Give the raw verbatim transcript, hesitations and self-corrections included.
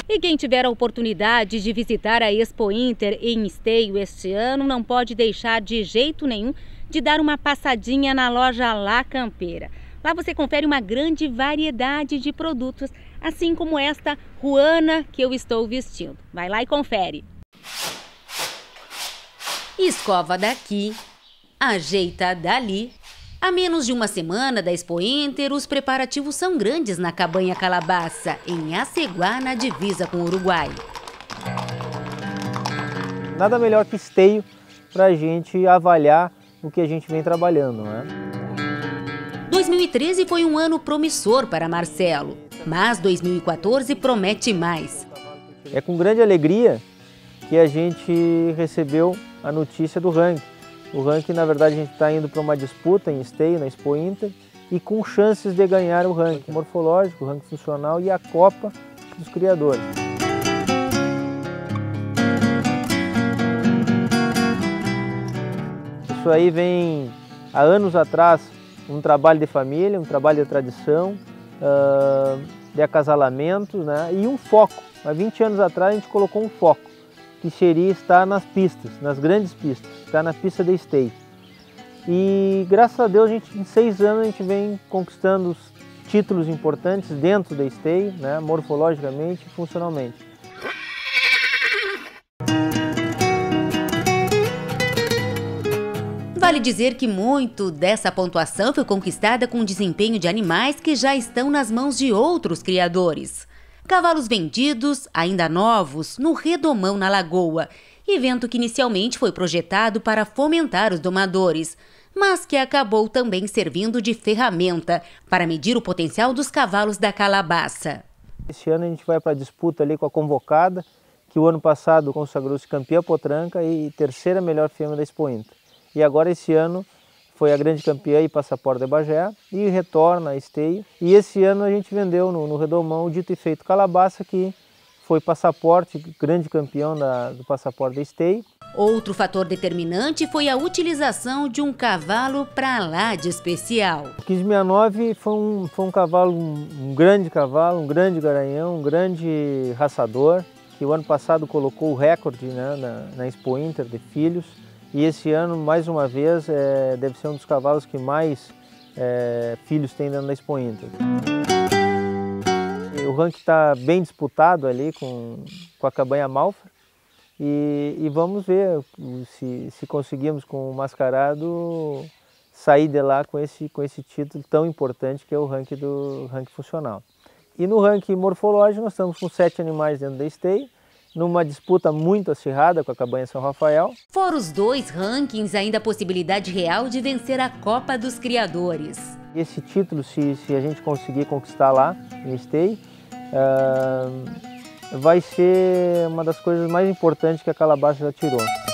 E quem tiver a oportunidade de visitar a Expo Inter em Esteio este ano não pode deixar de jeito nenhum de dar uma passadinha na loja La Campeira. Lá você confere uma grande variedade de produtos, assim como esta ruana que eu estou vestindo. Vai lá e confere. Escova daqui, ajeita dali. A menos de uma semana da Expo Inter, os preparativos são grandes na Cabanha Calabaça, em Aceguá, na divisa com o Uruguai. Nada melhor que Esteio para a gente avaliar o que a gente vem trabalhando, né? dois mil e treze foi um ano promissor para Marcelo, mas dois mil e quatorze promete mais. É com grande alegria que a gente recebeu a notícia do ranking. O ranking, na verdade, a gente está indo para uma disputa em Esteio, na Expo Inter, e com chances de ganhar o ranking morfológico, o ranking funcional e a Copa dos Criadores. Isso aí vem, há anos atrás, um trabalho de família, um trabalho de tradição, de acasalamentos, né? E um foco. Há vinte anos atrás a gente colocou um foco, que seria estar nas pistas, nas grandes pistas, estar na pista de Esteio. E graças a Deus, a gente, em seis anos, a gente vem conquistando os títulos importantes dentro da Esteio, né, morfologicamente e funcionalmente. Vale dizer que muito dessa pontuação foi conquistada com o desempenho de animais que já estão nas mãos de outros criadores. Cavalos vendidos, ainda novos, no Redomão, na Lagoa, evento que inicialmente foi projetado para fomentar os domadores, mas que acabou também servindo de ferramenta para medir o potencial dos cavalos da Calabaça. Esse ano a gente vai para a disputa ali com a Convocada, que o ano passado consagrou-se campeã potranca e terceira melhor fêmea da Expo Inter. E agora esse ano foi a grande campeã e Passaporte de Bagé e retorna a Esteio. E esse ano a gente vendeu no, no Redomão o dito e feito Calabaça, que foi Passaporte, grande campeão da, do Passaporte de Esteio. Outro fator determinante foi a utilização de um cavalo para lá de especial. O quinze sessenta e nove foi um, foi um cavalo, um, um grande cavalo, um grande garanhão, um grande raçador, que o ano passado colocou o recorde, né, na, na Expo Inter de filhos. E esse ano, mais uma vez, é, deve ser um dos cavalos que mais é, filhos tem dentro da Expo Inter. E o ranking está bem disputado ali com, com a Cabanha Malfer. E, e vamos ver se, se conseguimos com o Mascarado sair de lá com esse, com esse título tão importante que é o ranking do ranking funcional. E no ranking morfológico nós estamos com sete animais dentro da Esteio, numa disputa muito acirrada com a Cabanha São Rafael. Fora os dois rankings, ainda a possibilidade real de vencer a Copa dos Criadores. Esse título, se, se a gente conseguir conquistar lá em Esteio, uh, vai ser uma das coisas mais importantes que a Calabaça já tirou.